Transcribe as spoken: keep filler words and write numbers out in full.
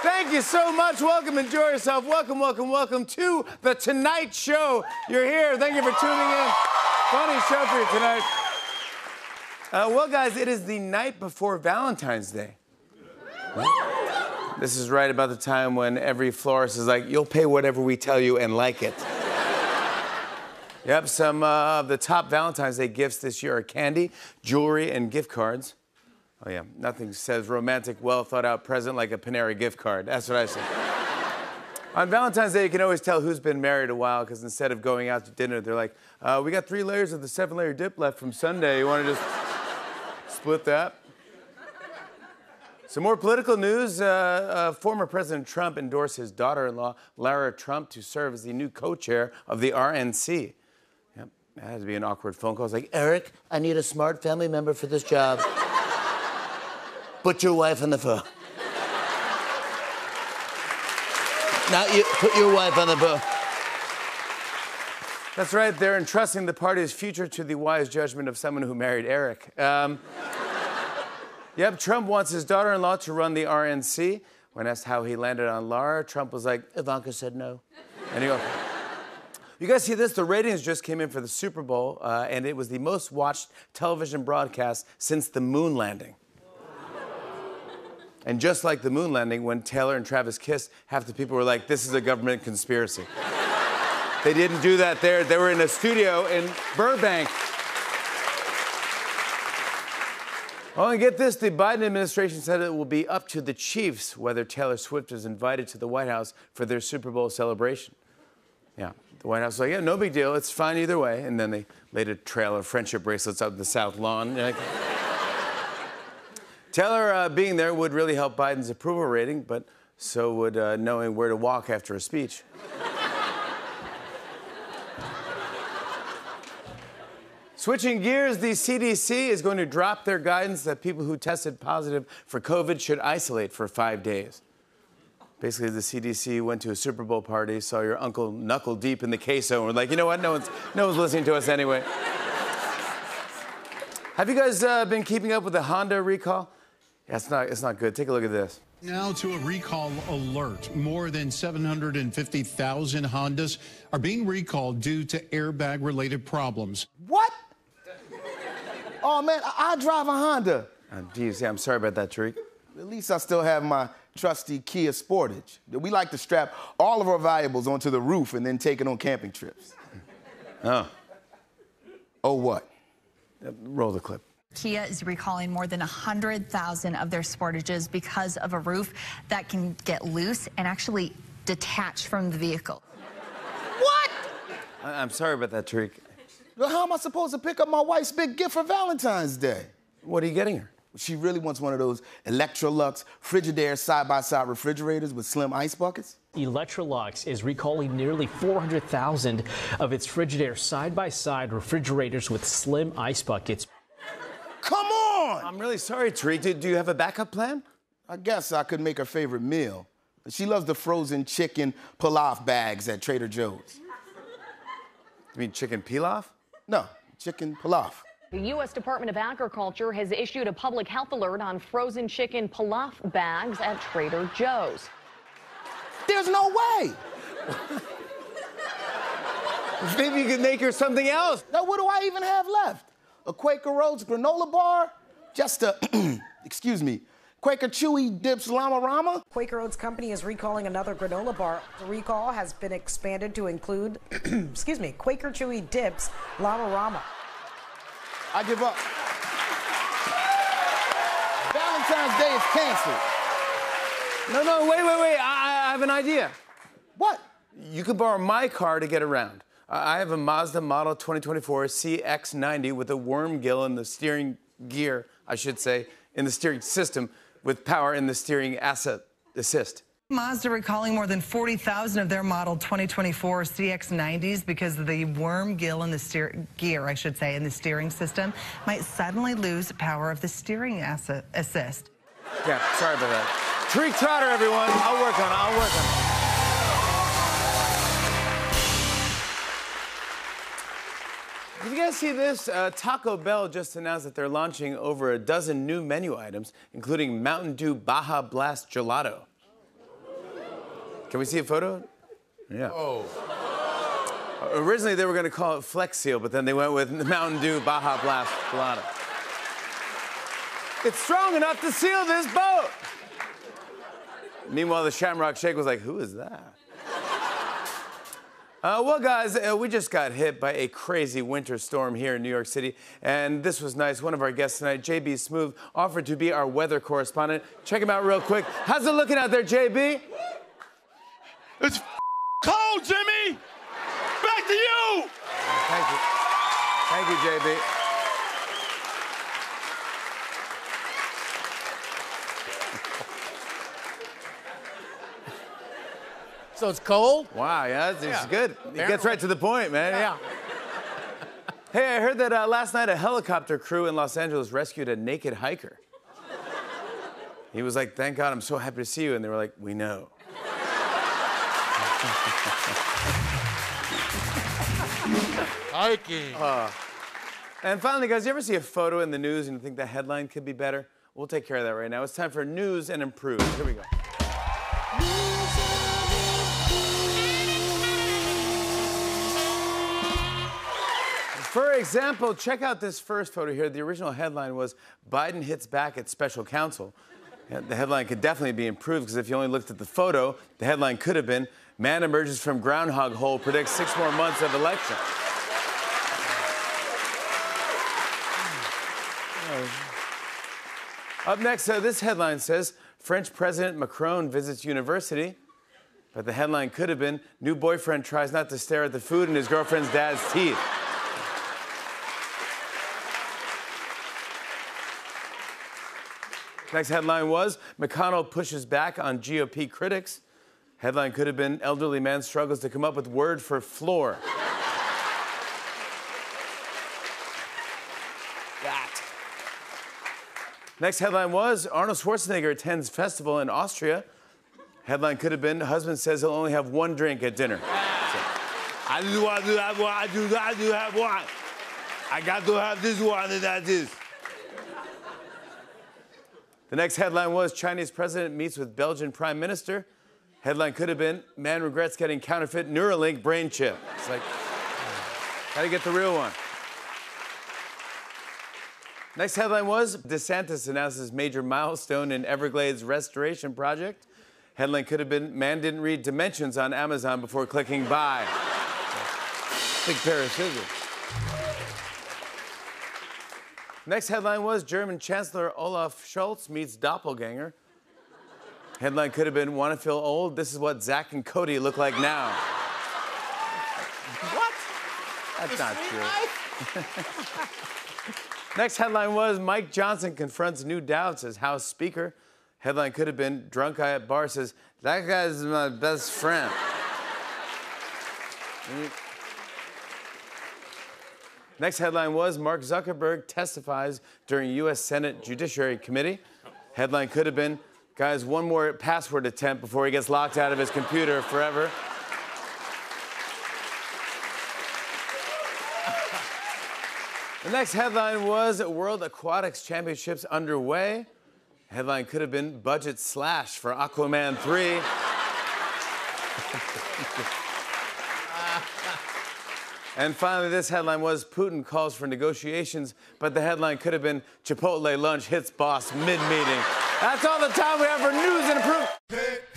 Thank you so much. Welcome. Enjoy yourself. Welcome, welcome, welcome to The Tonight Show. You're here. Thank you for tuning in. Funny show for you tonight. Uh, well, guys, it is the night before Valentine's Day. This is right about the time when every florist is like, you'll pay whatever we tell you and like it. Yep, some uh, of the top Valentine's Day gifts this year are candy, jewelry, and gift cards. Oh, yeah, nothing says romantic, well-thought-out present like a Panera gift card. That's what I say. On Valentine's Day, you can always tell who's been married a while, because instead of going out to dinner, they're like, uh, we got three layers of the seven-layer dip left from Sunday. You want to just split that? Some more political news. Uh, uh, former President Trump endorsed his daughter-in-law, Lara Trump, to serve as the new co-chair of the R N C. Yep, that had to be an awkward phone call. It's like, Eric, I need a smart family member for this job. Put your wife on the phone. Now you put your wife on the phone. That's right, they're entrusting the party's future to the wise judgment of someone who married Eric. Um, yep, Trump wants his daughter-in-law to run the R N C. When asked how he landed on Lara, Trump was like, Ivanka said no. And he goes, you guys see this? The ratings just came in for the Super Bowl, uh, and it was the most watched television broadcast since the moon landing. And just like the moon landing, when Taylor and Travis kissed, half the people were like, this is a government conspiracy. They didn't do that there. They were in a studio in Burbank. Oh, and get this, the Biden administration said it will be up to the Chiefs whether Taylor Swift is invited to the White House for their Super Bowl celebration. Yeah, the White House was like, yeah, no big deal, it's fine either way. And then they laid a trail of friendship bracelets out the South Lawn. Like, Taylor uh, being there would really help Biden's approval rating, but so would uh, knowing where to walk after a speech. Switching gears, the C D C is going to drop their guidance that people who tested positive for COVID should isolate for five days. Basically, the C D C went to a Super Bowl party, saw your uncle knuckle deep in the queso, and were like, you know what, no one's, no one's listening to us anyway. Have you guys uh, been keeping up with the Honda recall? Yeah, it's not, it's not good. Take a look at this. Now to a recall alert. More than seven hundred fifty thousand Hondas are being recalled due to airbag-related problems. What? Oh, man, I, I drive a Honda. Uh, geez, yeah, I'm sorry about that, Tariq. At least I still have my trusty Kia Sportage. We like to strap all of our valuables onto the roof and then take it on camping trips. Oh. Oh, what? Uh, roll the clip. Kia is recalling more than one hundred thousand of their Sportages because of a roof that can get loose and actually detach from the vehicle. What? I I'm sorry about that, Tariq. Well, how am I supposed to pick up my wife's big gift for Valentine's Day? What are you getting her? She really wants one of those Electrolux Frigidaire side-by-side refrigerators with slim ice buckets. Electrolux is recalling nearly four hundred thousand of its Frigidaire side-by-side refrigerators with slim ice buckets. Come on! I'm really sorry, Tariq. Do, do you have a backup plan? I guess I could make her favorite meal. She loves the frozen chicken pilaf bags at Trader Joe's. You mean chicken pilaf? No, chicken pilaf. The U S Department of Agriculture has issued a public health alert on frozen chicken pilaf bags at Trader Joe's. There's no way! Maybe you could make her something else. Now, what do I even have left? A Quaker Oats granola bar? Just a, excuse me, Quaker Chewy Dips Llama Rama? Quaker Oats Company is recalling another granola bar. The recall has been expanded to include, excuse me, Quaker Chewy Dips Llama Rama. I give up. Valentine's Day is canceled. No, no, wait, wait, wait. I, I have an idea. What? You could borrow my car to get around. I have a Mazda Model twenty twenty-four C X ninety with a worm gill in the steering gear, I should say, in the steering system with power in the steering asset assist. Mazda recalling more than forty thousand of their Model twenty twenty-four C X nineties because of the worm gill in the steer gear, I should say, in the steering system might suddenly lose power of the steering asset assist. Yeah, sorry about that. Tariq Trotter, everyone. I'll work on it. I'll work on it. Did you guys see this? Uh, Taco Bell just announced that they're launching over a dozen new menu items, including Mountain Dew Baja Blast Gelato. Can we see a photo? Yeah. Oh. Originally, they were going to call it Flex Seal, but then they went with Mountain Dew Baja Blast Colada. It's strong enough to seal this boat. Meanwhile, the Shamrock Shake was like, who is that? Uh, well, guys, uh, we just got hit by a crazy winter storm here in New York City, and this was nice. One of our guests tonight, J B Smoove, offered to be our weather correspondent. Check him out real quick. How's it looking out there, J B? It's cold, Jimmy! Back to you! Thank you. Thank you, J B. So it's cold? Wow, yeah, it's, it's Yeah. good. It Apparently. gets right to the point, man. Yeah. Hey, I heard that uh, last night a helicopter crew in Los Angeles rescued a naked hiker. He was like, thank God, I'm so happy to see you. And they were like, we know. Hiking. Uh, and finally, guys, you ever see a photo in the news and you think the headline could be better? We'll take care of that right now. It's time for News and Improve. Here we go. For example, check out this first photo here. The original headline was, Biden hits back at special counsel. And the headline could definitely be improved, because if you only looked at the photo, the headline could have been, man emerges from groundhog hole, predicts six more months of election. Up next, uh, this headline says, French President Macron visits university. But the headline could have been, new boyfriend tries not to stare at the food in his girlfriend's dad's teeth. Next headline was, McConnell pushes back on G O P critics. Headline could have been, elderly man struggles to come up with word for floor. That. Next headline was, Arnold Schwarzenegger attends festival in Austria. Headline could have been, husband says he'll only have one drink at dinner. I do want to have one. I do not do have one. I got to have this one and that is. The next headline was, Chinese president meets with Belgian prime minister. Headline could have been, man regrets getting counterfeit Neuralink brain chip. It's like, gotta get the real one. Next headline was, DeSantis announces major milestone in Everglades restoration project. Headline could have been, man didn't read dimensions on Amazon before clicking buy. Big pair of scissors. Next headline was, German Chancellor Olaf Scholz meets doppelganger. Headline could have been, want to feel old? This is what Zach and Cody look like now. What? That's not true. Next headline was, Mike Johnson confronts new doubts as House Speaker. Headline could have been, drunk guy at bar says, that guy's my best friend. Next headline was, Mark Zuckerberg testifies during U S Senate Judiciary Committee. Headline could have been, guys, one more password attempt before he gets locked out of his computer forever. The next headline was, World Aquatics Championships underway. Headline could have been, budget slash for Aquaman three. And finally, this headline was, Putin calls for negotiations, but the headline could have been, Chipotle lunch hits boss mid-meeting. That's all the time we have for News and Improve.